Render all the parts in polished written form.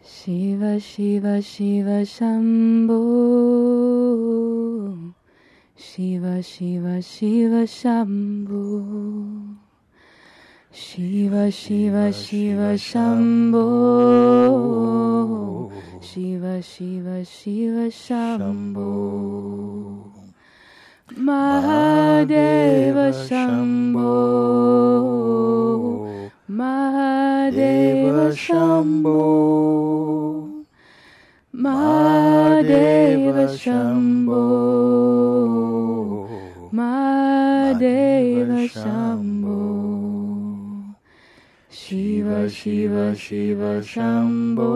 Shiva, Shiva, Shiva, Shambo. Shiva, Shiva, Shiva, Shambo. Shiva, Shiva, Shiva, Shambo. Shiva, Shiva, Shiva, Shambo. Mahadeva Shambo. Mahadeva Shambo. Mahadeva Shambo. Mahadeva Shambo. Shiva, Shiva, Shiva, Shambo.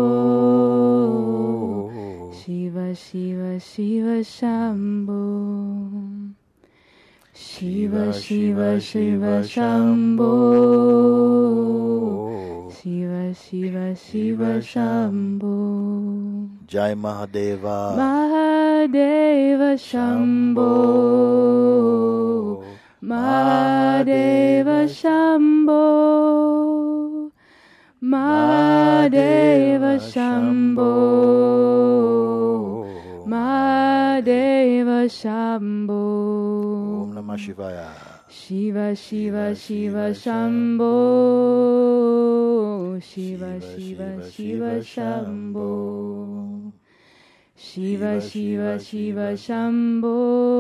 Shiva, Shiva, Shiva, Shambo. Shiva, Shiva, Shiva, Shambo. Shiva, Shiva, Shiva, Shambo. Jai Mahadeva. Mahadeva Shambo. Mahadeva Shambo. Mahadeva Shambo. Mahadeva Shambo. Om Namah Shivaya. Shiva, Shiva, Shiva, Shambo. Shiva, Shiva, Shiva, Shambo. Shiva, Shiva, Shiva, Shambo.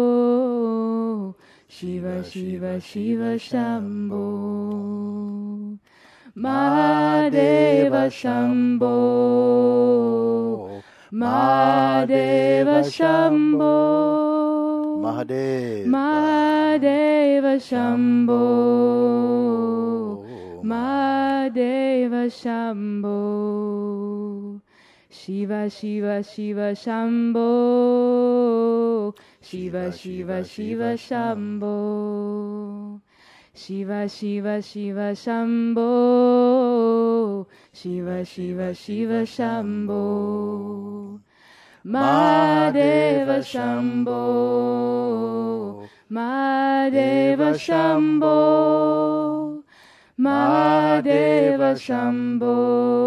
Shiva, Shiva, Shiva, Shambo. Mahadeva Shambo. Mahadeva Shambo. Mahadeva. Mahadeva Shambo. Mahadeva Shambo. Shiva, Shiva, Shiva, Shambo. Shiva, Shiva, Shiva, Shambo. Shiva, Shiva, Shiva, Shambo. Shiva, Shiva, Shiva, Shambo. Mahadeva Shambo. Mahadeva Shambo. Mahadeva Shambo.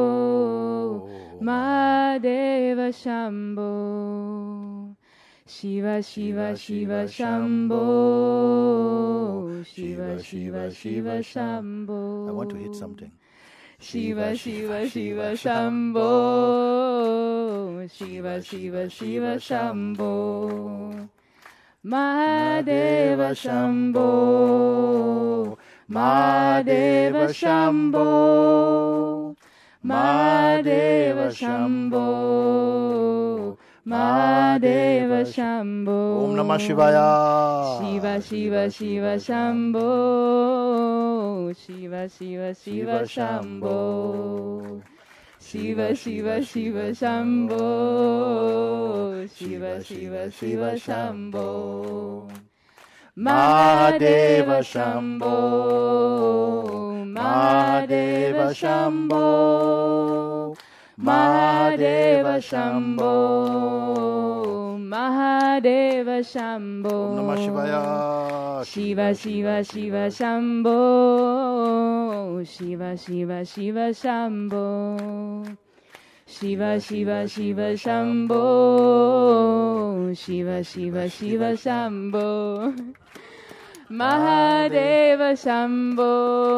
Mahadeva Shambo. Shiva, Shiva, Shiva, Shambo. Shiva, Shiva, Shiva, Shambo. I want to hit something. Shiva, Shiva, Shiva, Shambo. Shiva, Shiva, Shiva, Shambo. Mahadeva Shambo. Mahadeva Shambo. Mahadeva Shambo. Mahadeva Shambo. Om Namah Shivaya. Shiva, Shiva, Shiva, Shambo. Shiva, Shiva, Shiva, Shambo. Shiva, Shiva, Shiva, Shambo. Shiva, Shiva, Shiva, Shambo. Mahadeva Shambo. Mahadeva Shambo. Mahadeva Shambo. Mahadeva Shambo. Om Namah Shivaya. Shiva, Shiva, Shiva, Shambo. Shiva, Shiva, Shiva, Shambo. Shiva, Shiva, Shiva, Shambo. Shiva, Shiva, Shiva, Shambo. Mahadeva Shambo.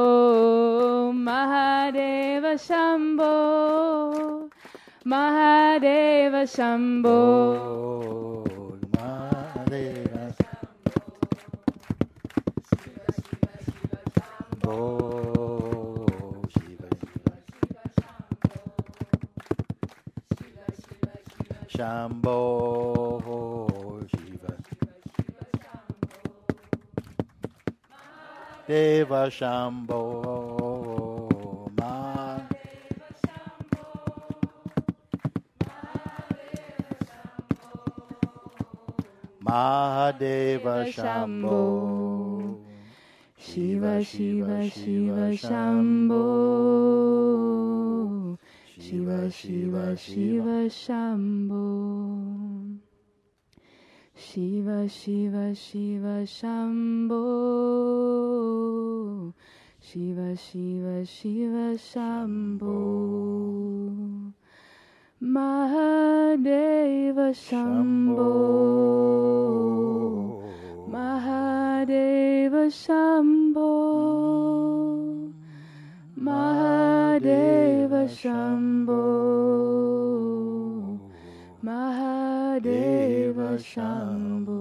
Mahadeva Shambo. Mahadeva Shambo. Mahadeva Shambo. Shiva. Deva Shambo. Mahadeva Shambo. Shiva, Shiva, Shiva, Shambo. Shiva, Shiva, Shiva, Shambo. Shiva, Shiva, Shiva, Shambo. Shiva, Shiva, Shiva, Shambo. Mahadeva Shambo. Mahadeva Shambo. Mahadeva Shambo. Mahadeva Shambo.